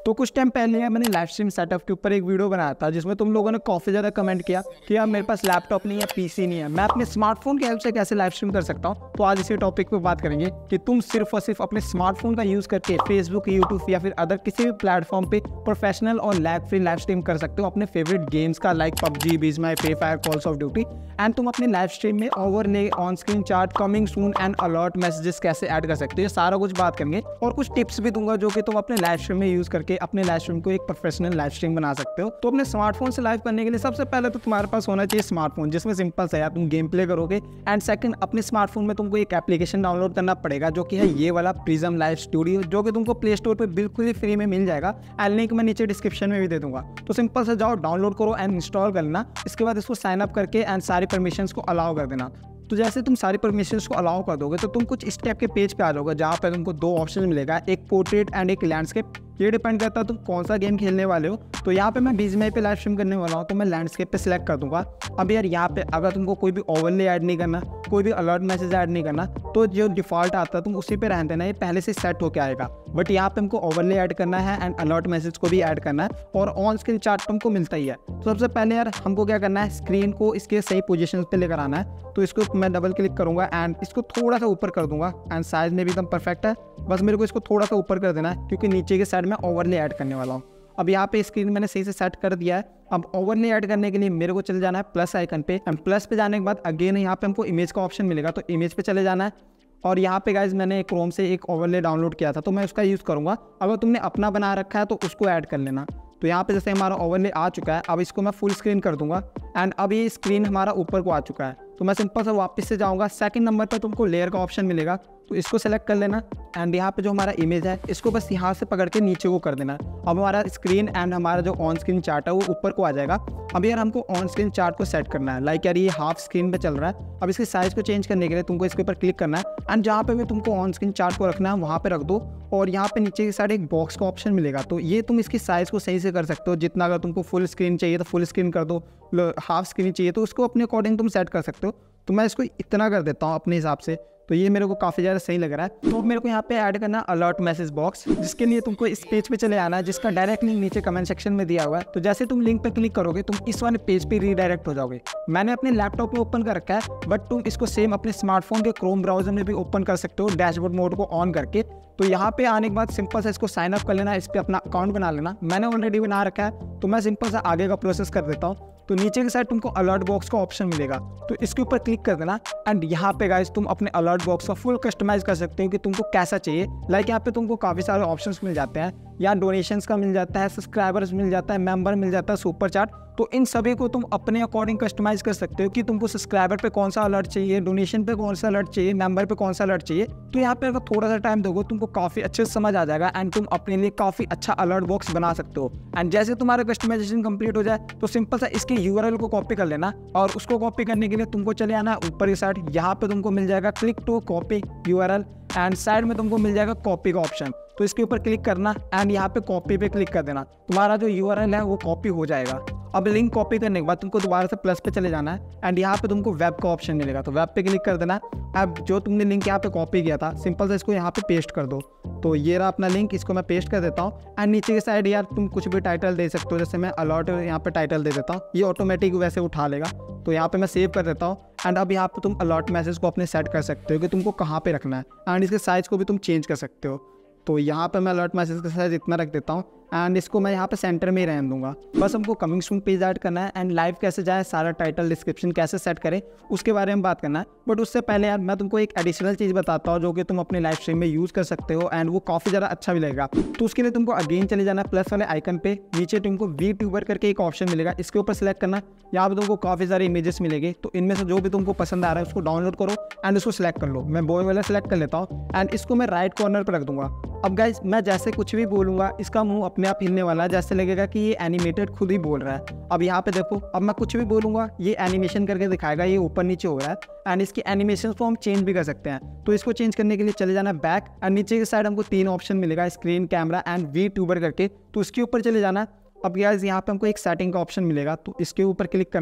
तो कुछ टाइम पहले मैंने लाइव स्ट्रीम सेटअप के ऊपर एक वीडियो बनाया था जिसमें तुम लोगों ने काफ़ी ज़्यादा कमेंट किया कि यार मेरे पास लैपटॉप नहीं है, पीसी नहीं है, मैं अपने स्मार्टफोन की हेल्प से कैसे लाइव स्ट्रीम कर सकता हूँ। तो आज इसी टॉपिक पे बात करेंगे कि तुम सिर्फ और सिर्फ अपने स्मार्टफोन का यूज़ करके फेसबुक, यूट्यूब या फिर अदर किसी भी प्लेटफॉर्म पे प्रोफेशनल और लैग फ्री लाइव स्ट्रीम कर सकते हो अपने फेवरेट गेम्स का, like PUBG, BGMI, Free Fire, Calls of Duty. And तुम अपने लाइव स्ट्रीम में overlay, on screen chart, coming soon and alert messages कैसे ऐड कर सकते हो, ये सारा कुछ बात करेंगे। और कुछ टिप्स भी दूंगा जो कि तुम अपने लाइव स्ट्रीम में यूज करके अपने लाइव स्ट्रीम को एक प्रोफेशनल लाइव स्ट्रीम बना सकते हो। तो अपने स्मार्टफोन से लाइव करने के लिए सबसे पहले तो तुम्हारे पास होना चाहिए स्मार्टफोन, जिसमें सिंपल सा यार तुम गेम प्ले करोगे। एंड सेकंड, अपने स्मार्टफोन में तुमको एक एप्लीकेशन डाउनलोड करना पड़ेगा जो कि है ये वाला प्रिज्म लाइव स्टूडियो, जो कि तुमको प्ले स्टोर पर बिल्कुल ही फ्री में मिल जाएगा। एंड लिंक मैं नीचे डिस्क्रिप्शन में भी दे दूंगा। तो सिंपल से जाओ, डाउनलोड करो एंड इंस्टॉल कर लेना। इसके बाद इसको साइन अप करके एंड सारी परमिशंस को अलाउ कर देना। तो जैसे तुम सारी परमिशंस को अलाउ कर दोगे तो तुम कुछ इस टाइप के पेज पे आ जाओगे जहाँ पे तुमको दो ऑप्शन मिलेगा, एक पोर्ट्रेट एंड एक लैंडस्केप। ये डिपेंड करता है तुम कौन सा गेम खेलने वाले हो। तो यहाँ पे मैं बीजीएमआई पे लाइव स्ट्रीम करने वाला हूँ तो मैं लैंडस्केप पे सिलेक्ट कर दूंगा। अब यार यहाँ पे अगर तुमको कोई भी ओवरले ऐड नहीं करना, कोई भी अलर्ट मैसेज ऐड नहीं करना, तो जो डिफॉल्ट आता है तुम उसी पे रहने देना, ये पहले से सेट होकर आएगा। बट यहाँ पे हमको ओवरले ऐड करना है एंड अलर्ट मैसेज को भी ऐड करना है, और ऑन स्क्रीन चार्ट तुमको मिलता ही है। तो सबसे पहले यार हमको क्या करना है, स्क्रीन को इसके सही पोजीशन पे लेकर आना है। तो इसको मैं डबल क्लिक करूंगा एंड इसको थोड़ा सा ऊपर कर दूंगा एंड साइज में भी एकदम परफेक्ट है। बस मेरे को इसको थोड़ा सा ऊपर कर देना है क्योंकि नीचे के साइड में ओवरले ऐड करने वाला हूँ। अब यहाँ पे स्क्रीन मैंने सही से सेट कर दिया है। अब ओवरले ऐड करने के लिए मेरे को चले जाना है प्लस आइकन पे, एंड प्लस पे जाने के बाद अगेन यहाँ पे हमको इमेज का ऑप्शन मिलेगा, तो इमेज पे चले जाना है। और यहाँ पे गाइज मैंने क्रोम से एक ओवरले डाउनलोड किया था तो मैं उसका यूज़ करूँगा। अगर तुमने अपना बना रखा है तो उसको ऐड कर लेना। तो यहाँ पे जैसे हमारा ओवरले आ चुका है, अब इसको मैं फुल स्क्रीन कर दूंगा एंड अब ये स्क्रीन हमारा ऊपर को आ चुका है। तो मैं सिंपल सा वापस से जाऊँगा, सेकंड नंबर पर तुमको लेयर का ऑप्शन मिलेगा, तो इसको सेलेक्ट कर लेना। एंड यहाँ पे जो हमारा इमेज है इसको बस यहाँ से पकड़ के नीचे को कर देना। अब हमारा स्क्रीन एंड हमारा जो ऑन स्क्रीन चार्ट है वो ऊपर को आ जाएगा। अब यार हमको ऑन स्क्रीन चार्ट को सेट करना है, लाइक यार ये हाफ स्क्रीन पे चल रहा है। अब इसके साइज को चेंज करने के लिए तुमको इसके ऊपर क्लिक करना है एंड जहाँ पे भी तुमको ऑन स्क्रीन चार्ट को रखना है वहाँ पे रख दो। और यहाँ पे नीचे की साइड एक बॉक्स का ऑप्शन मिलेगा, तो ये तुम इसकी साइज को सही से कर सकते हो। जितना अगर तुमको फुल स्क्रीन चाहिए तो फुल स्क्रीन कर दो, हाफ स्क्रीन चाहिए तो उसको अपने अकॉर्डिंग तुम सेट कर सकते हो। तो मैं इसको इतना कर देता हूँ अपने हिसाब से, तो ये मेरे को काफ़ी ज़्यादा सही लग रहा है। तो मेरे को यहाँ पे ऐड करना अलर्ट मैसेज बॉक्स, जिसके लिए तुमको इस पेज पे चले आना है, जिसका डायरेक्ट लिंक नीचे कमेंट सेक्शन में दिया हुआ है। तो जैसे तुम लिंक पे क्लिक करोगे तुम इस वाले पेज पे रीडायरेक्ट हो जाओगे। मैंने अपने लैपटॉप में ओपन कर रखा है, बट तुम इसको सेम अपने स्मार्टफोन के क्रोम ब्राउजर में भी ओपन कर सकते हो डैशबोर्ड मोड को ऑन करके। तो यहाँ पे आने के बाद सिंपल सा इसको साइन अप कर लेना, इस पर अपना अकाउंट बना लेना। मैंने ऑलरेडी बना रखा है तो मैं सिंपल सा आगे का प्रोसेस कर देता हूँ। तो नीचे की साइड तुमको अलर्ट बॉक्स का ऑप्शन मिलेगा, तो इसके ऊपर क्लिक कर देना। एंड यहाँ पे गाइस तुम अपने अलर्ट बॉक्स का फुल कस्टमाइज कर सकते हो कि तुमको कैसा चाहिए। लाइक यहाँ पे तुमको काफ़ी सारे ऑप्शंस मिल जाते हैं, यहाँ डोनेशंस का मिल जाता है, सब्सक्राइबर्स मिल जाता है, मेंबर मिल जाता है, सुपर चार्ट। तो इन सभी को तुम अपने अकॉर्डिंग कस्टमाइज कर सकते हो कि तुमको सब्सक्राइबर पे कौन सा अलर्ट चाहिए, डोनेशन पे कौन सा अलर्ट चाहिए, मेंबर पे कौन सा अलर्ट चाहिए। तो यहाँ पे अगर थोड़ा सा टाइम दोगे तुमको काफ़ी अच्छे से समझ आ जाएगा एंड तुम अपने लिए काफ़ी अच्छा अलर्ट बॉक्स बना सकते हो। एंड जैसे तुम्हारा कस्टमाइजेशन कंप्लीट हो जाए तो सिंपल सा इसके यूआरएल को कॉपी कर लेना, और उसको कॉपी करने के लिए तुमको चले आना ऊपर की साइड। यहाँ पे तुमको मिल जाएगा click to copy URL and side में तुमको मिल जाएगा कॉपी का ऑप्शन। तो इसके ऊपर क्लिक करना एंड यहाँ पे कॉपी पे क्लिक कर देना, तुम्हारा जो यूआरएल है वो कॉपी हो जाएगा। अब लिंक कॉपी करने के बाद तुमको दोबारा से प्लस पे चले जाना है एंड यहाँ पे तुमको वेब का ऑप्शन मिलेगा, तो वेब पे क्लिक कर देना। अब जो तुमने लिंक यहाँ पे कॉपी किया था सिंपल से इसको यहाँ पे पेस्ट कर दो। तो ये रहा अपना लिंक, इसको मैं पेस्ट कर देता हूँ। एंड नीचे की साइड यार तुम कुछ भी टाइटल दे सकते हो, जैसे मैं अलर्ट यहाँ पे टाइटल दे देता हूँ, ये ऑटोमेटिक वैसे उठा लेगा। तो यहाँ पे मैं सेव कर देता हूँ एंड अब यहाँ पे तुम अलर्ट मैसेज को अपने सेट कर सकते हो कि तुमको कहाँ पे रखना है, एंड इसके साइज को भी तुम चेंज कर सकते हो। तो यहाँ पे मैं अलर्ट मैसेज का साइज इतना रख देता हूँ एंड इसको मैं यहाँ पे सेंटर में ही रहने दूंगा। बस हमको कमिंग सून पेज ऐड करना है एंड लाइव कैसे जाए, सारा टाइटल डिस्क्रिप्शन कैसे सेट करें उसके बारे में बात करना है। बट उससे पहले यार मैं तुमको एक एडिशनल चीज़ बताता हूँ जो कि तुम अपने लाइव स्ट्रीम में यूज़ कर सकते हो एंड वो काफ़ी ज़्यादा अच्छा भी लगेगा। तो उसके लिए तुमको अगेन चले जाना प्लस वाले आइकन पे, नीचे तुमको वी ट्यूबर करके एक ऑप्शन मिलेगा, इसके ऊपर सेलेक्ट करना। यहाँ पे तुमको काफ़ी सारे इमेजेस मिलेंगे, तो इनमें से जो भी तुमको पसंद आ रहा है उसको डाउनलोड करो एंड उसको सेलेक्ट कर लो। मैं बॉय वाला सेलेक्ट कर लेता हूँ एंड इसको मैं राइट कॉर्नर पर रख दूंगा। अब गाइज मैं जैसे कुछ भी बोलूँगा इसका मुंह अपने आप हिलने वाला है, जैसे लगेगा कि ये एनिमेटेड खुद ही बोल रहा है। अब यहाँ पे देखो, अब मैं कुछ भी बोलूँगा ये एनिमेशन करके दिखाएगा, ये ऊपर नीचे हो रहा है एंड इसकी एनिमेशन को हम चेंज भी कर सकते हैं। तो इसको चेंज करने के लिए चले जाना बैक एंड नीचे की साइड हमको 3 ऑप्शन मिलेगा, screen, camera and VTuber करके, तो इसके ऊपर चले जाना। अब गाइस यहाँ पे हमको एक सेटिंग का ऑप्शन मिलेगा, तो इसके ऊपर क्लिक करना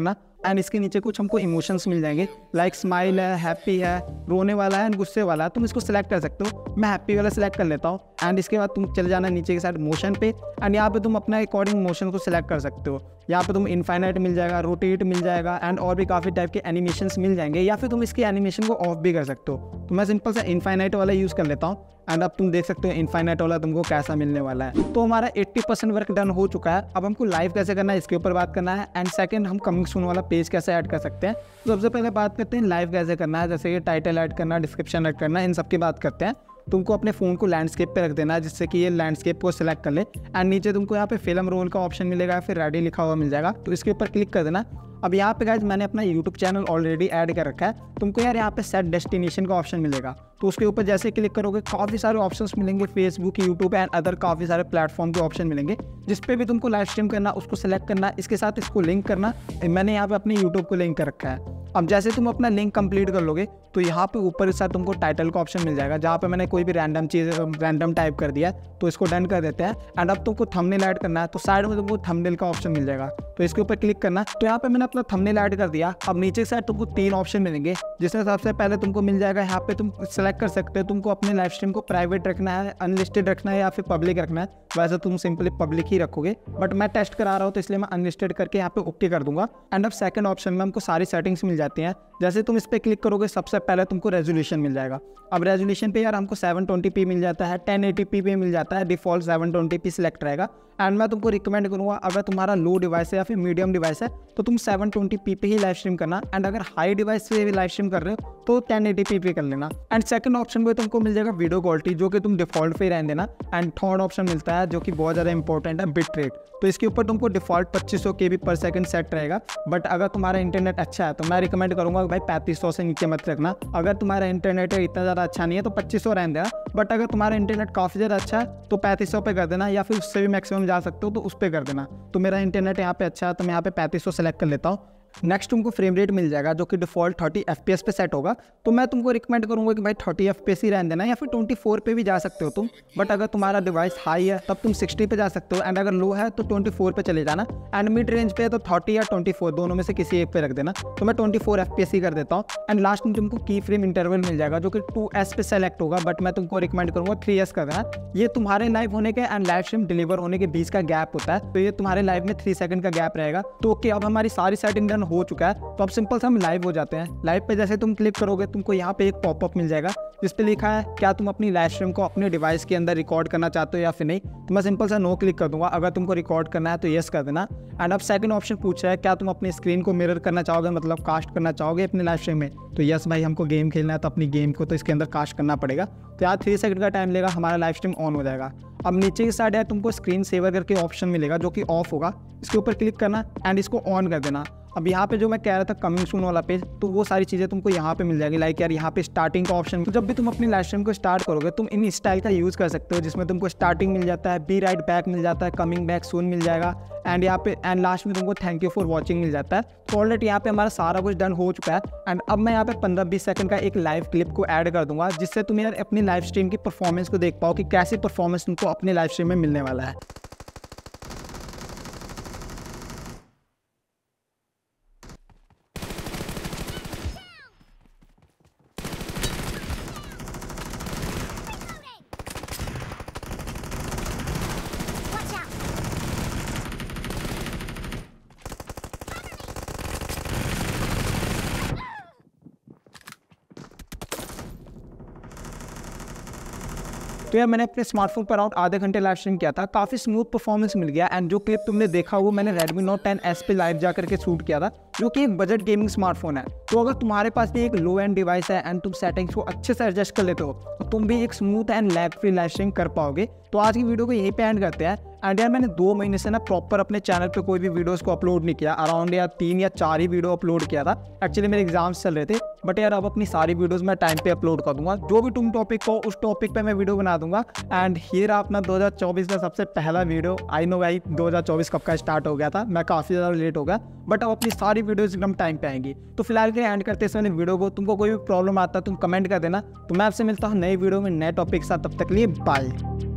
एंड इसके नीचे कुछ हमको इमोशंस मिल जाएंगे, लाइक स्माइल है, हैप्पी है, रोने वाला है एंड गुस्से वाला है। तुम इसको सिलेक्ट कर सकते हो। मैं हैप्पी वाला सिलेक्ट कर लेता हूँ एंड इसके बाद तुम चले जाना नीचे के साइड मोशन पे एंड यहाँ पे तुम अपना अकॉर्डिंग मोशन को सिलेक्ट कर सकते हो। यहाँ पे तुम इनफाइनाइट मिल जाएगा, रोटेट मिल जाएगा एंड और भी काफ़ी टाइप के एनिमेशंस मिल जाएंगे, या फिर तुम इसकी एनिमेशन को ऑफ भी कर सकते हो। तो मैं सिंपल सा इनफाइनाइट वाला यूज़ कर लेता हूँ एंड अब तुम देख सकते हो इनफाइनाइट वाला तुमको कैसा मिलने वाला है। तो हमारा 80% वर्क डन हो चुका है। अब हमको लाइव कैसे करना है इसके ऊपर बात करना है एंड सेकंड हम कमिंग सून वाला पेज कैसे ऐड कर सकते हैं। तो सबसे पहले बात करते हैं लाइव कैसे करना है, जैसे कि टाइटल ऐड करना, डिस्क्रिप्शन ऐड करना, इन सब की बात करते हैं। तुमको अपने फ़ोन को लैंडस्केप पे रख देना है जिससे कि ये लैंडस्केप को सिलेक्ट कर ले एंड नीचे तुमको यहाँ पे फिल्म रोल का ऑप्शन मिलेगा, फिर रेडी लिखा हुआ मिल जाएगा, तो इसके ऊपर क्लिक कर देना। अब यहाँ पे गाइस मैंने अपना यूट्यूब चैनल ऑलरेडी ऐड कर रखा है। तुमको यार यहाँ पे सेट डेस्टिनेशन का ऑप्शन मिलेगा, तो उसके ऊपर जैसे क्लिक करोगे काफ़ी सारे ऑप्शंस मिलेंगे, फेसबुक, यूट्यूब एंड अदर काफ़ी सारे प्लेटफॉर्म के ऑप्शन मिलेंगे। जिस पे भी तुमको लाइव स्ट्रीम करना उसको सेलेक्ट करना, इसके साथ इसको लिंक करना। मैंने यहाँ पे अपने यूट्यूब को लिंक कर रखा है। अब जैसे तुम अपना लिंक कंप्लीट कर लोगे तो यहाँ पे ऊपर इस साथ तुमको टाइटल का ऑप्शन मिल जाएगा, जहाँ पे मैंने कोई भी रैंडम चीज़ रैंडम टाइप कर दिया है, तो इसको डन कर देते हैं। एंड अब तुमको थंबनेल ऐड करना है, तो साइड में तुमको थंबनेल का ऑप्शन मिल जाएगा, तो इसके ऊपर क्लिक करना। तो यहाँ पे मैंने अपना थंबनेल ऐड कर दिया। अब नीचे की साइड तुमको 3 ऑप्शन मिलेंगे, जिसमें सबसे पहले तुमको मिल जाएगा यहाँ पे तुम सेलेक्ट कर सकते हो तुमको अपने लाइव स्ट्रीम को प्राइवेट रखना है, अनलिस्टेड रखना है या फिर पब्लिक रखना है। वैसे तुम सिंपली पब्लिक ही रखोगे, बट मैं टेस्ट करा रहा हूँ तो इसलिए मैं अनलिस्टेड करके यहाँ पे ओके कर दूंगा। एंड अब सेकंड ऑप्शन में हमको सारी सेटिंग्स मिल जाती हैं। जैसे तुम इस पर क्लिक करोगे सबसे पहले तुमको रेजोल्यूशन मिल जाएगा। अब रेजोल्यूशन पे यार हमको 720p मिल जाता है, 1080p पे मिल जाता है, डिफॉल्ट 720p सिलेक्ट रहेगा। एंड मैं तुमको रिकमेंड करूँगा अगर तुम्हारा लो डिवाइस है या फिर मीडियम डिवाइस है तो तुम 720p पे ही लाइव स्ट्रीम करना, एंड अगर हाई डिवाइस से लाइव स्ट्रीम कर रहे हो तो 1080p पे कर लेना। एंड सेकंड ऑप्शन पे तुमको मिल जाएगा वीडियो क्वालिटी, जो कि तुम डिफॉल्ट पे रहने देना। एंड थर्ड ऑप्शन मिलता है जो कि बहुत ज़्यादा इंपॉर्टेंट है, बिट रेट। तो इसके ऊपर तुमको default 2500 KB per second set रहेगा, बट अगर तुम्हारा इंटरनेट अच्छा है तो मैं रिकमेंड करूँगा भाई 3500 से नीचे मत रखना। अगर तुम्हारा इंटरनेट इतना ज़्यादा अच्छा नहीं है तो 2500 रहने देना, बट अगर तुम्हारा इंटरनेट काफ़ी ज़्यादा अच्छा है तो 3500 पे कर देना, या फिर उससे भी मैक्सिमम जा सकते हो तो उस पर कर देना। तो मेरा इंटरनेट यहाँ पे अच्छा है तो मैं यहाँ पे 3500 सेलेक्ट कर लेता हूँ। नेक्स्ट तुमको फ्रेम रेट मिल जाएगा जो कि डिफॉल्ट 30 FPS पे सेट होगा, तो मैं तुमको रिकमेंड करूंगा कि भाई 30 FPS ही रहने देना, या फिर 24 पे भी जा सकते हो तुम। बट अगर तुम्हारा डिवाइस हाई है तब तुम 60 पे जा सकते हो, एंड अगर लो है तो 24 पे चले जाना। एंड मिड रेंज पे तो 30 या 24 दोनों में से किसी एक पे रख देना, तो मैं 24 FPS ही कर देता हूँ। एंड लास्ट में तुमको की फ्रेम इंटरवल मिल जाएगा जो कि 2S पे सेलेक्ट होगा, बट मैं तुमको रिकमेंड करूँगा 3S कर देना। ये तुम्हारे लाइव होने के एंड लाइव स्ट्रीम डिलीवर होने के बीच का गैप होता है, तो ये तुम्हारे लाइव में 3 सेकंड का गैप रहेगा। तो ओके, अब हमारी सारी सेटिंग डन हो चुका है, तो अब सिंपल से हम लाइव हो जाते हैं। लाइव पे जैसे तुम क्लिक करोगे तुमको यहाँ पे एक पॉपअप मिल जाएगा जिस पे लिखा है क्या तुम अपनी लाइव स्ट्रीम को अपने डिवाइस के अंदर रिकॉर्ड करना चाहते हो या फिर नहीं। तो मैं सिंपल सा नो क्लिक कर दूंगा। अगर तुमको रिकॉर्ड करना है तो येस कर देना। एंड अब सेकंड ऑप्शन पूछ रहा है क्या तुम अपनी स्क्रीन को मिरर करना चाहोगे, मतलब कास्ट करना चाहोगे अपने लाइव स्ट्रीम में। तो यस भाई, हमको गेम खेलना है तो अपनी गेम को तो इसके अंदर कास्ट करना पड़ेगा। तो यहाँ 3 सेकंड का टाइम लेगा, हमारा लाइव स्ट्रीम ऑन हो जाएगा। अब नीचे की साइड है तुमको स्क्रीन सेवर करके ऑप्शन मिलेगा जो कि ऑफ होगा, इसके ऊपर क्लिक करना एंड इसको ऑन कर देना। अब यहाँ पे जो मैं कह रहा था कमिंग सून वाला पेज, तो वो सारी चीज़ें तुमको यहाँ पे मिल जाएगी। लाइक यार यहाँ पे स्टार्टिंग का ऑप्शन, तो जब भी तुम अपनी लाइव स्ट्रीम को स्टार्ट करोगे तुम इन स्टाइल का यूज़ कर सकते हो, जिसमें तुमको स्टार्टिंग मिल जाता है, बी राइट बैक मिल जाता है, कमिंग बैक सून मिल जाएगा, एंड यहाँ पे एंड लास्ट में तुमको थैंक यू फॉर वॉचिंग मिल जाता है। तो ऑलरेडी यहाँ पे हमारा सारा कुछ डन हो चुका है। एंड अब मैं यहाँ पे 15-20 सेकंड का एक लाइव क्लिप को ऐड कर दूंगा, जिससे तुम यार अपनी लाइव स्ट्रीम की परफॉर्मेंस को देख पाओ कि कैसी परफॉर्मेंस तुमको अपने लाइव स्ट्रीम में मिलने वाला है। तो यार मैंने अपने स्मार्टफोन पर अराउंड आधे घंटे लाइव स्ट्रीम किया था, काफ़ी स्मूथ परफॉर्मेंस मिल गया। एंड जो क्लिप तुमने देखा वो मैंने Redmi Note 10S पे लाइव जा करके शूट किया था, जो कि एक बजट गेमिंग स्मार्टफोन है। तो अगर तुम्हारे पास भी एक लो एंड डिवाइस है एंड तुम सेटिंग्स को अच्छे से एडजस्ट कर लेते हो तो तुम भी एक smooth and lag free live stream कर पाओगे। तो आज की वीडियो को यहीं पे एंड करते हैं। एंड यार मैंने 2 महीने से ना प्रॉपर अपने चैनल पे कोई भी वीडियोस को अपलोड नहीं किया, अराउंड यार 3 या 4 ही वीडियो अपलोड किया था। एक्चुअली मेरे एग्जाम्स चल रहे थे, बट यार अब अपनी सारी वीडियोस मैं टाइम पे अपलोड कर दूंगा। जो भी तुम टॉपिक हो उस टॉपिक पे मैं वीडियो बना दूंगा। एंड ये रहा अपना 2024 का सबसे पहला वीडियो। आई नो भाई 2024 कब का स्टार्ट हो गया था, मैं काफ़ी ज़्यादा लेट हो गया, बट अब अपनी सारी वीडियोस एकदम टाइम पे आएंगी। तो फिलहाल के एंड करते इस वाले वीडियो को। तुमको कोई भी प्रॉब्लम आता है तुम कमेंट कर देना। तो मैं आपसे मिलता हूँ नई वीडियो में नए टॉपिक के साथ, तब तक के लिए बाय।